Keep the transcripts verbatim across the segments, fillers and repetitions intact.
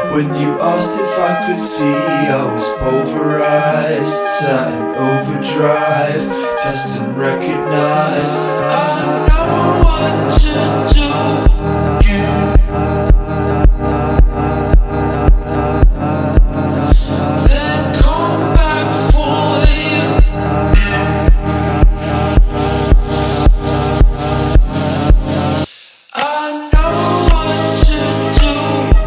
When you asked if I could see, I was pulverized, sat in overdrive, test and recognize. I know what to do. Then come back for you. I know what to do.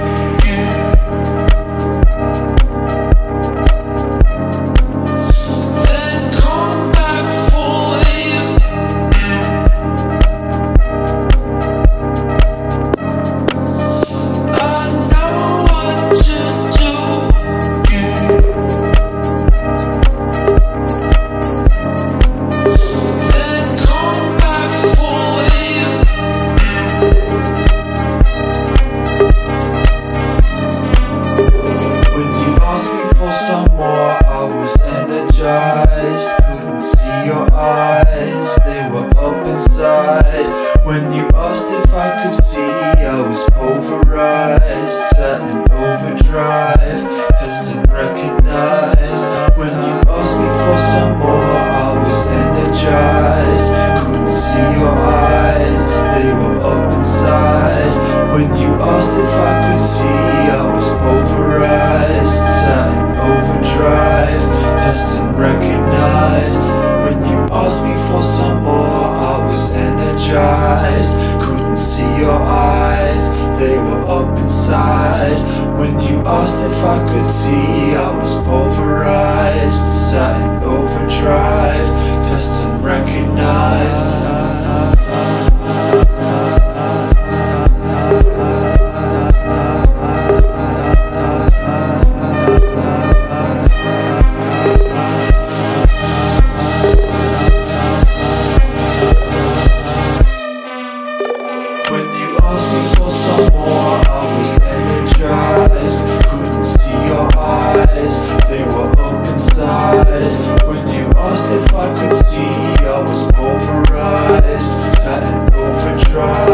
Couldn't see your eyes, they were up inside. When you asked if I could see, I was pulverized, sat in overdrive, test and recognize. When you asked me for some more, I was energized. Couldn't see your eyes, they were up inside. When you asked if I could see, I was pulverized, sat in overdrive, test and recognize. When you asked me for some more, I was energized. Couldn't see your eyes, they were up inside. When you asked if I could see, I was pulverized, sat in overdrive, test and recognize. Couldn't see your eyes, they were up inside. When you asked if I could see, I was pulverized, sat in overdrive.